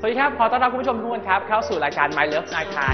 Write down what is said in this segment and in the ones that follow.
สวัสดีครับขอต้อนรับคุณผู้ชมทุกคนครับเข้าสู่รายการ My Love My Car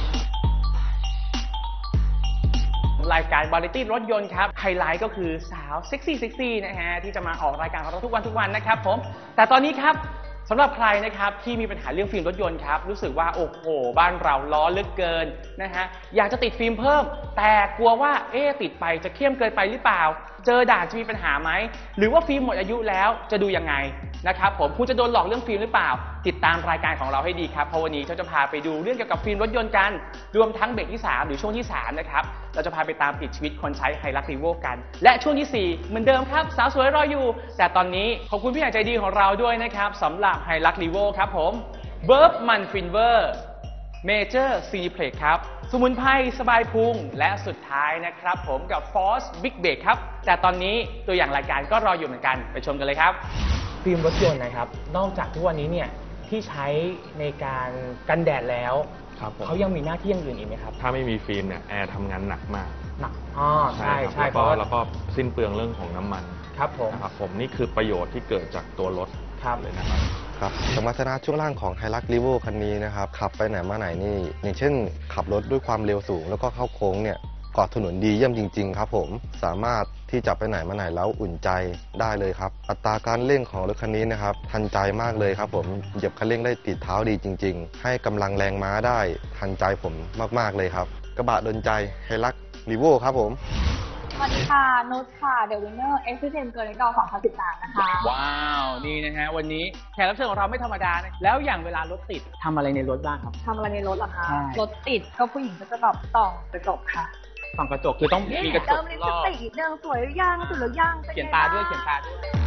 รายการวาไรตี้รถยนต์ครับไฮไลท์ก็คือสาวเซ็กซี่นะฮะที่จะมาออกรายการของเราทุกวันนะครับผมแต่ตอนนี้ครับสำหรับใครนะครับที่มีปัญหาเรื่องฟิล์มรถยนต์ครับรู้สึกว่าโอ้โหบ้านเราล้อลึกเกินนะฮะอยากจะติดฟิล์มเพิ่มแต่กลัวว่าติดไปจะเข้มเกินไปหรือเปล่าเจอด่านจะมีปัญหาไหมหรือว่าฟิล์มหมดอายุแล้วจะดูยังไงนะครับผมคุณจะโดนหลอกเรื่องฟิล์มหรือเปล่าติดตามรายการของเราให้ดีครับเพราะวันนี้เราจะพาไปดูเรื่องเกี่ยวกับฟิล์มรถยนต์กันรวมทั้งเบรกที่3หรือช่วงที่3นะครับเราจะพาไปตามติดชีวิตคนใช้ไฮรักรีโวกันและช่วงที่4เหมือนเดิมครับสาวสวยรออยู่แต่ตอนนี้ขอบคุณพี่ใหญ่ใจดีของเราด้วยนะครับสำหรับไฮรักรีโวครับผมเบิร์บมันฟินเวอร์เมเจอร์ซีเพล็กครับสมุนไพรสบายพุงและสุดท้ายนะครับผมกับ Force Big Brake ครับแต่ตอนนี้ตัวอย่างรายการก็รออยู่เหมือนกันไปชมกันเลยครับฟิล์มรถยนต์นะครับนอกจากทุกวันนี้เนี่ยที่ใช้ในการกันแดดแล้วเขายังมีหน้าที่อย่างอื่นอีกไหมครับถ้าไม่มีฟิล์มเนี่ยแอร์ทำงานหนักมากใช่แล้วก็สิ้นเปลืองเรื่องของน้ำมันครับผมนะครับผมนี่คือประโยชน์ที่เกิดจากตัวรถเลยนะครับครับสมรรถนะช่วงล่างของไฮรักรีโวคันนี้นะครับขับไปไหนมาไหนนี่อย่างเช่นขับรถด้วยความเร็วสูงแล้วก็เข้าโค้งเนี่ยเกาะถนนดีเยี่ยมจริงๆครับผมสามารถที่จะไปไหนมาไหนแล้วอุ่นใจได้เลยครับอัตราการเร่งของรถคันนี้นะครับทันใจมากเลยครับผมเหยียบคันเร่งได้ติดเท้าดีจริงๆให้กำลังแรงม้าได้ทันใจผมมากๆเลยครับกระบะดลใจไฮรักรีโวครับผมสวัสดีค่ะนุชค่ะ The Winner Extreme เกิร์ลดอ2013นะคะว้าวนี่นะฮะวันนี้แขกรับเชิญของเราไม่ธรรมดานะแล้วอย่างเวลารถติดทำอะไรในรถบ้างครับทำอะไรในรถเหรอคะรถติดก็ผู้หญิงก็จะแบบส่องกระจกค่ะส่องกระจกคือต้องมีกระจกเติมลิปสติกเดินสวยหรือยังสุดหรือยังเขียนตาด้วย